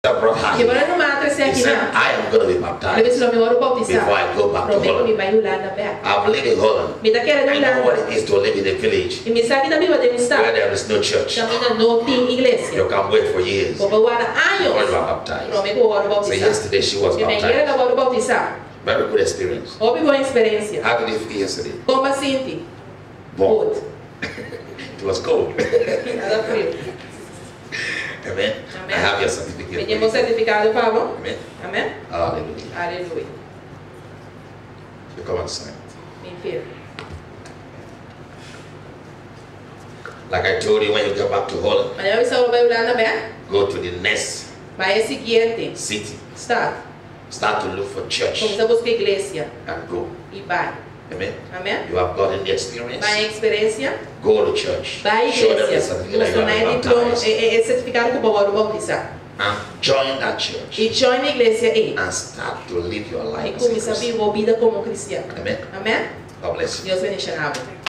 brought her here. He said, I am going to be baptized before I go back to Holland. I've lived in Holland. I know what it is to live in a village where there is no church. You can wait for years before you are baptized. So yesterday she was baptized. Very good experience. How did you feel yesterday? Both. It was cold. Amen. I have your certificate. Amen. Amen. Hallelujah. Hallelujah. You come and sign. Like I told you, when you get back to Holland, go to the next city. Start to look for church and go. Amen. Amen. You have gotten the experience. Go to church. Show them the certificate. And join that church. And start to live your life as a Christian. Amen. Amen. God bless you.